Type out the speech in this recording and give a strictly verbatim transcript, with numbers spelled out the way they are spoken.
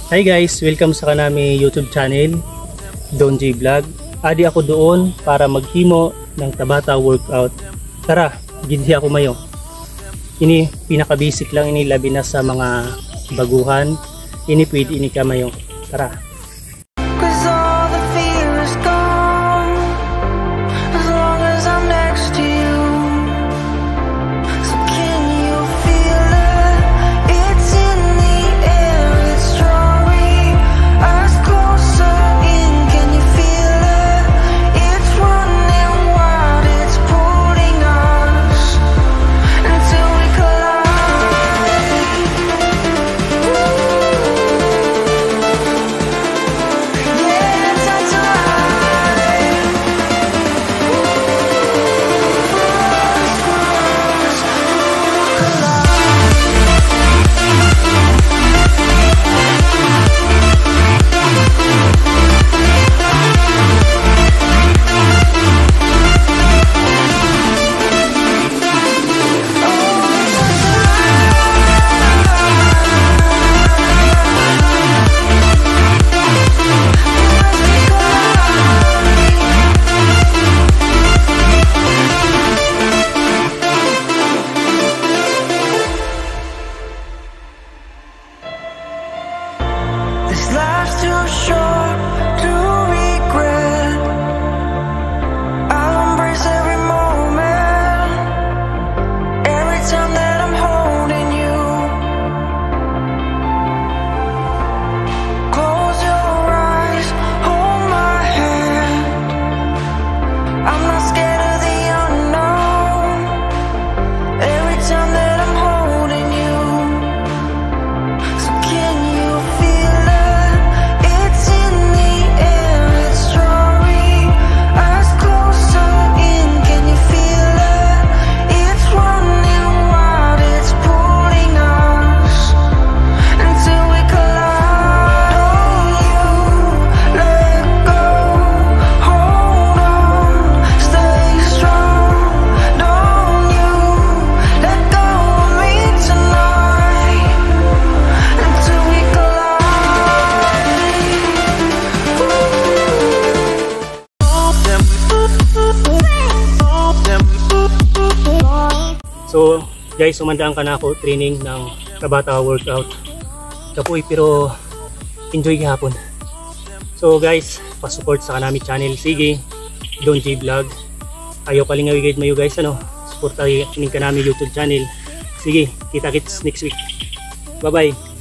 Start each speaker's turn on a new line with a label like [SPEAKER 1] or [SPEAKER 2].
[SPEAKER 1] Hi guys, welcome sa kanami YouTube channel, 𝐷𝐪𝐺 Vlog. Adi ako doon para maghimo ng Tabata workout. Tara, gindi ako mayo. Ini pinaka basic lang, ini labi na sa mga baguhan. Ini pwede ini kamayo. Tara.
[SPEAKER 2] Life's too short to regret. I'll embrace every moment, every time that I'm holding you. Close your eyes, hold my hand. I'm not scared of the unknown, every time that I'm holding you. So can you feel it?
[SPEAKER 1] So guys, sumandaan ka na ako training ng Tabata workout kapoy, pero enjoy gihapon. So guys, pa-support sa kanami channel, sige 𝐷𝐪𝐺 Vlog. Ayaw kalingawigid mayo guys, ano, support tayo kining kanami YouTube channel. Sige, kita kits next week. Bye bye.